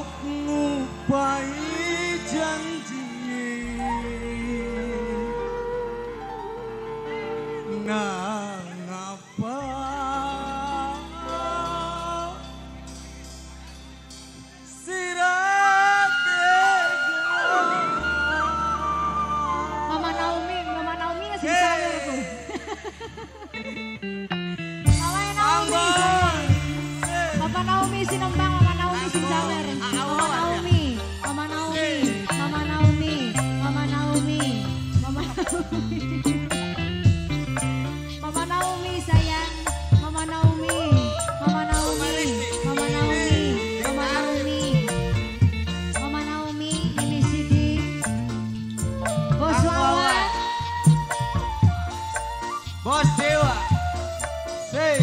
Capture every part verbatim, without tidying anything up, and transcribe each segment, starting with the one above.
ngupai janji nang apa sirah tega. Mama Naomi, Mama Naomi ngasih sawerku. Mama Naomi. Papa Naomi si nembang, Mama Naomi si sawer. Mama Naomi, Mama Naomi, Mama Naomi, Mama Naomi, Mama Naomi. Mama Naomi sayang, Mama Naomi, Mama Naomi, Mama Naomi, Mama Naomi, Mama Naomi, ini Sidi, Bos Wawan, Bos Dewa, say.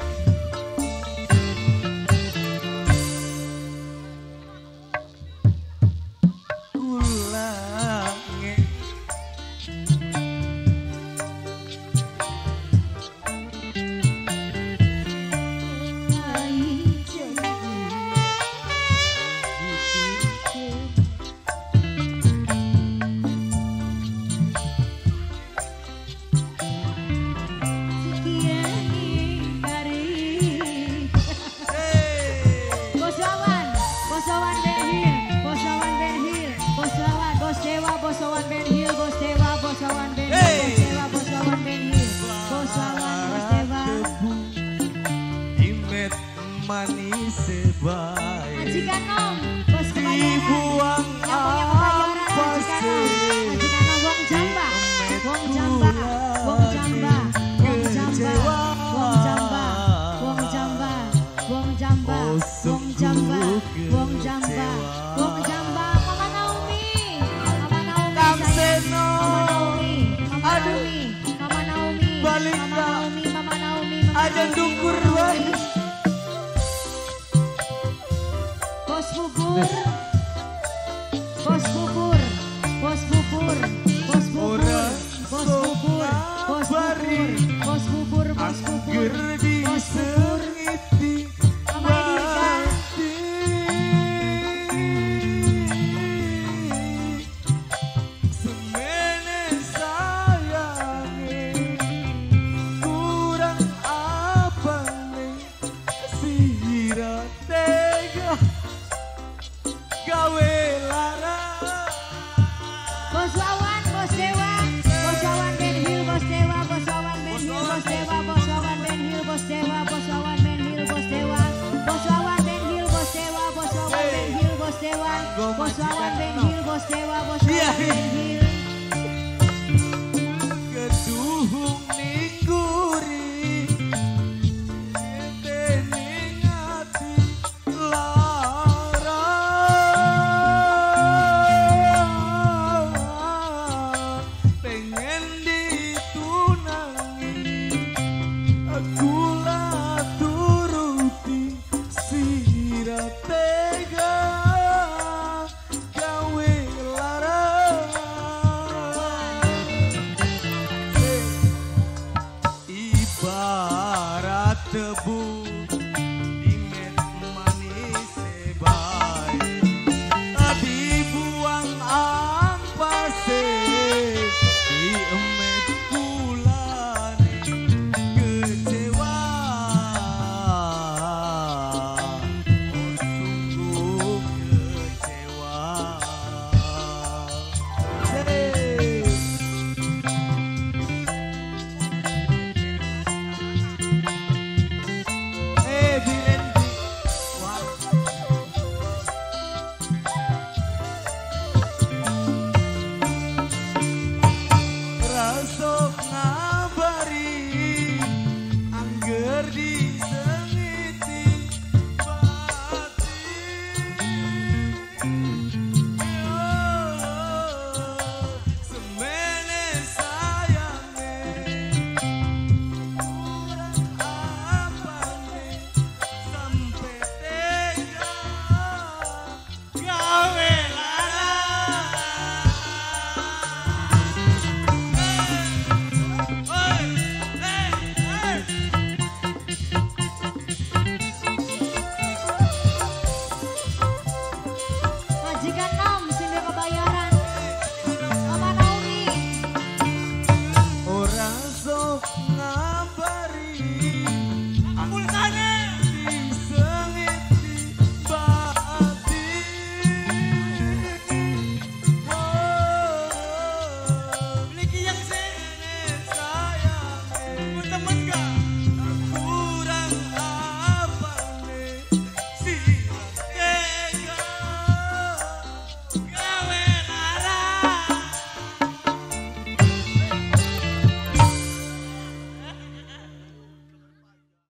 Bos Wawan Ben Hill, Bos Dewa, Bos Wawan Ben Hill, Bos Dewa, Bos Wawan Ben Hill, Bos Wawan, Bos Dewa. Imet manis sebaik. Majikan Nom, Bos Kebayaran. Dibuang yang punya kebayaran, Majikan Nom. Majikan Nom, Wong Jamba, Wong Jamba, Wong Jamba, Wong Jamba, Wong Jamba, Wong Jamba, Wong Jamba, Wong Jamba, Wong Jamba, Wong Jamba. Mama Naomi, Mama Naomi sayang. Mama Naomi, Mama Naomi, Mama Naomi, Balik Mama Kak. Naomi, Mama Naomi, Mama Ada Naomi, dukur Mama Wan. Naomi. Bos bubur, bos bubur, bos bubur, bos bubur, bos bubur, bos bubur, bos bubur, bos bubur, Angger bos bubur. disengiti Mama Edilka, semene sayange kurang apa nih sira tega gawe lara. Bos Wawan, Bos Dewa, Bos Wawan Ben Hill, Bos Dewa, Bos Wawan Ben Hill, Bos Dewa, Bos Wawan Ben Hill, Bos Dewa, Bos Wawan Ben Hill, Bos Dewa, Bos Wawan Ben Hill, Bos Dewa, Bos Wawan Ben Hill, Bos Dewa, Bos Wawan Ben Hill, Bos Dewa, Bos Wawan Ben Hill. Keduhung nih